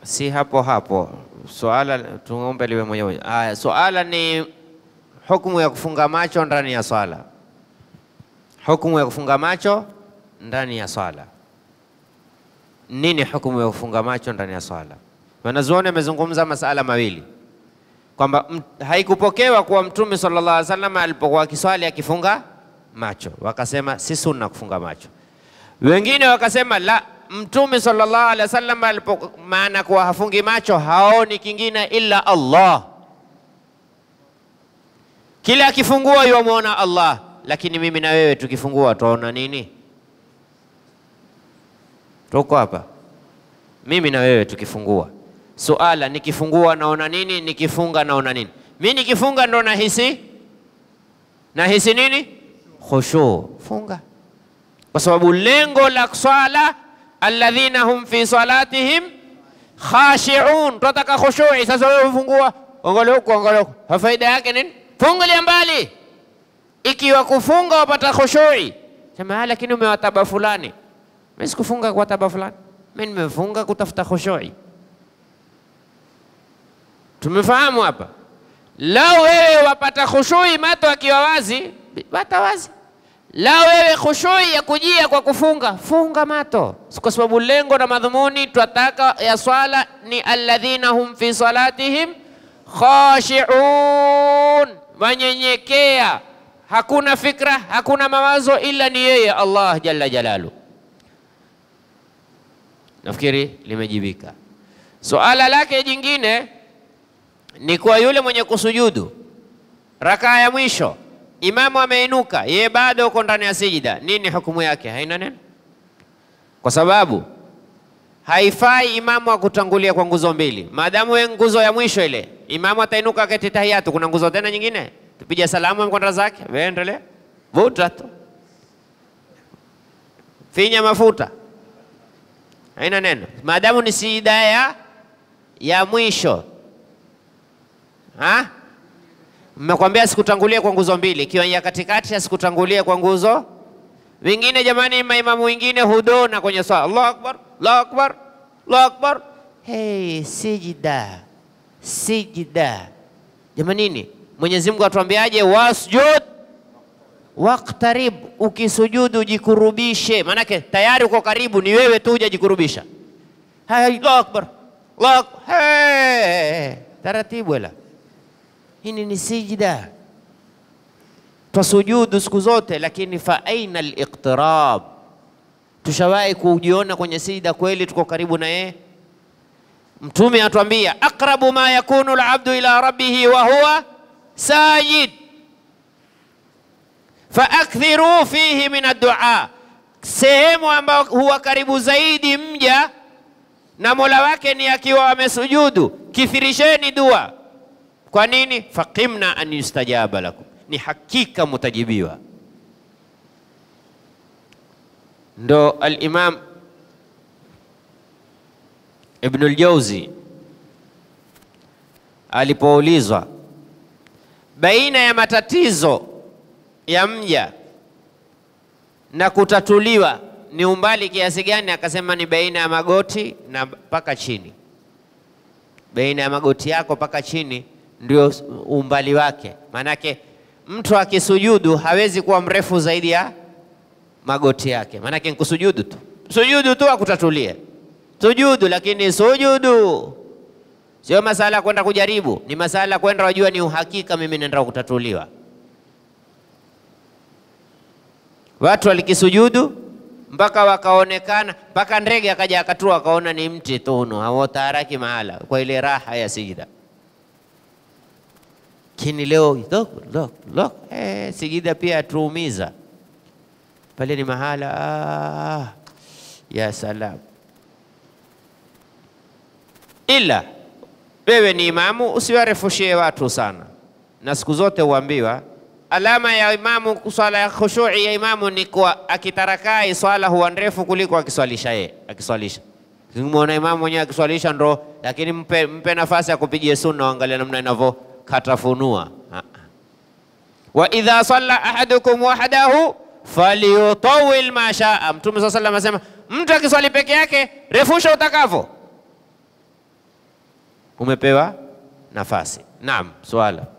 Si hapo hapo. Swala tuombe liwe moja moja. Aya, swala ni hukumu ya kufunga macho ndani ya swala. Hukumu ya kufunga macho ndani ya swala. Nini hukumu ya kufunga macho ndani ya swala? Wanazuoni wamezungumza masala mawili. Kwamba haikupokewa kuwa Mtume sallallahu alaihi wasallam alipokuwa akiswali akifunga macho. Wakasema si sunna kufunga macho. Wengine wakasema la, Mtume sallallahu alaihi wasallam maana kuwa hafungi macho haoni kingine illa Allah. Kila akifungua yuamuona Allah, lakini mimi na wewe tukifungua tuona nini? Tuko hapa. Mimi na wewe tukifungua. Suala, nikifungua naona nini? Nikifunga naona nini? Mimi nikifunga ndo nahisi nini? Khushu. Funga. Kwa sababu lengo la swala alladhina hum fi salatihim khashi'un. Tunataka khushu'i. Sasa wewe ufungua, angalia huko, angalia huko. Faida yake nini? Fungulia mbali. Ikiwa kufunga wapata khushu'i. Sema lakini umewataba fulani. Mimi sikufunga kwa taba fulani. Mimi nimefunga kutafuta khushu'i. Tumefahamu hapa? Lao wewe wapata khushui mato akiwa wazi, bata wazi. Lao wewe khushui ya kujia kwa kufunga, funga mato. Kwa sababu lengo na madhumuni twataka ya swala ni alladhina hum fi salatihim khashi'un, wanyenyekea. Hakuna fikra, hakuna mawazo ila ni yeye Allah jalla jalalu. Nafikiri limejibika. Suala lake jingine ni kwa yule mwenye kusujudu rakaa ya mwisho, imamu ameinuka, yeye bado uko ndani ya sijida. Nini hukumu yake? Haina neno, kwa sababu haifai imamu akutangulia kwa nguzo mbili. Maadamu wewe nguzo ya mwisho ile, imamu atainuka akati tahiyatu, kuna nguzo tena nyingine, tupija salamu mkonda zake, wewe endelea, vuta tu, finya mafuta, haina neno, maadamu ni sijida ya mwisho. Ha? Mmekwambia sikutangulia kwa nguzo mbili, ikiwa ya katikati asikutangulia kwa nguzo. Wengine jamani, maimamu wengine hudona kwenye swala, Allahu Akbar, Allahu Akbar, Allahu Akbar. Hey, sijida. Sijida. Jamani nini? Mwenyezi Mungu atuambiaje? Wasjud waqtarib, ukisujudu jikurubishe. Manake tayari uko karibu, ni wewe tu hujajikurubisha. Hey, Allahu Akbar, Allahu Akbar. Hey, taratibu wala. Hini ni sijida. Twasujudu siku zote, lakini fa aina al-iqtirab? Tushawahi kujiona kwenye sijida kweli tuko karibu na yeye? Mtume atuambia aqrabu ma yakunu al-abdu ila rabbih wa huwa sajid fa akthiru fihi min ad-du'a. Sehemu ambayo huwa karibu zaidi mja na Mola wake ni akiwa amesujudu, kithirisheni dua. Kwa nini? Faqimna an yustajaba lakum, ni hakika mutajibiwa. Ndo al-Imam Ibn al-Jawzi alipoulizwa baina ya matatizo ya mja na kutatuliwa ni umbali kiasi gani, akasema ni baina ya magoti na mpaka chini. Baina ya magoti yako mpaka chini ndio umbali wake. Manake mtu akisujudu hawezi kuwa mrefu zaidi ya magoti yake. Manake nikusujudu tu, sujudu tu akutatulie, sujudu. Lakini sujudu sio masala kwenda kujaribu, ni masala kwenda wajua ni uhakika mimi nenda kutatuliwa. Watu walikisujudu mpaka wakaonekana, mpaka ndege akaja akatua akaona ni mti tunu, hawataraki mahala kwa ile raha ya sijida. Kini leo sijida pia tuumiza pale, ni mahala ya salam. Ila wewe ni imamu, usiwarefushie watu sana. Na siku zote huambiwa alama ya imamu, swala ya khushu'i ya imamu ni kwa akitarakai swala huwa ndefu kuliko akiswalisha yeye. Akiswalisha muona imamu mwenyewe akiswalisha ndo, lakini mpe nafasi ya kupigia sunna, angalia namna inavyokatafunua. Wa idha salla ahadukum wahdahu falyutawil ma shaa. Mtume sallallahu alayhi wasallam asema mtu akiswali peke yake refusha utakavyo. umepewa nafasi. Naam, swala.